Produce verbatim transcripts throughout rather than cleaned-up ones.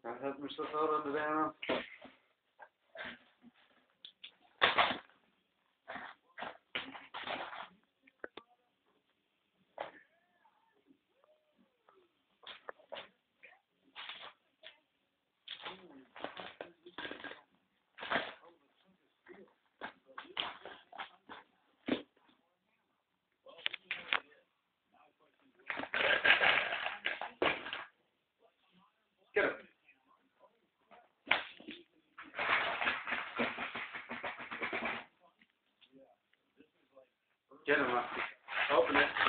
هات مش تصور اللي انا كده كده ما open it.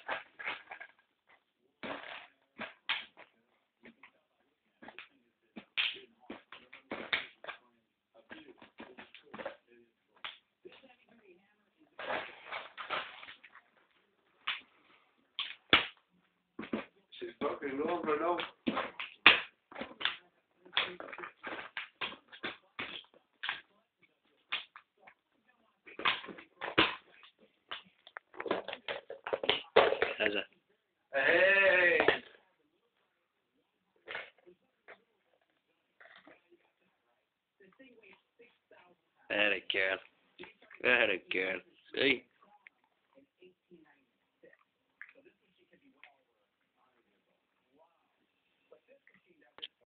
She's fucking long for long. هذا Hey. Very good. Very good. See?